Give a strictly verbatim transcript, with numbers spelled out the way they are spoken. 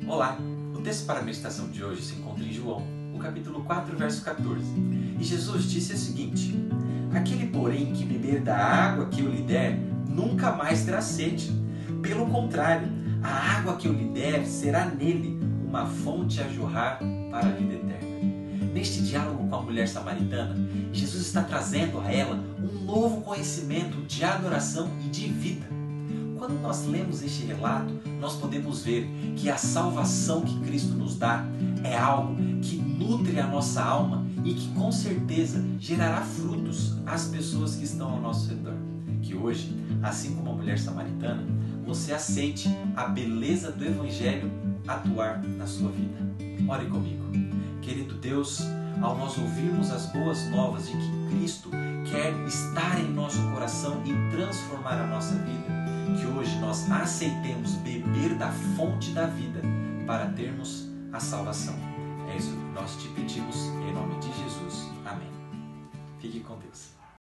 Olá, o texto para a meditação de hoje se encontra em João, no capítulo quatro, verso quatorze. E Jesus disse o seguinte: aquele, porém, que beber da água que eu lhe der, nunca mais terá sede. Pelo contrário, a água que eu lhe der será nele uma fonte a jorrar para a vida eterna. Neste diálogo com a mulher samaritana, Jesus está trazendo a ela um novo conhecimento de adoração e de vida. Quando nós lemos este relato, nós podemos ver que a salvação que Cristo nos dá é algo que nutre a nossa alma e que com certeza gerará frutos às pessoas que estão ao nosso redor. Que hoje, assim como a mulher samaritana, você aceite a beleza do Evangelho atuar na sua vida. Ore comigo. Querido Deus, ao nós ouvirmos as boas novas de que Cristo quer estar em nosso coração e transformar a nossa vida, que hoje nós aceitemos beber da fonte da vida para termos a salvação. É isso que nós te pedimos em nome de Jesus. Amém. Fique com Deus.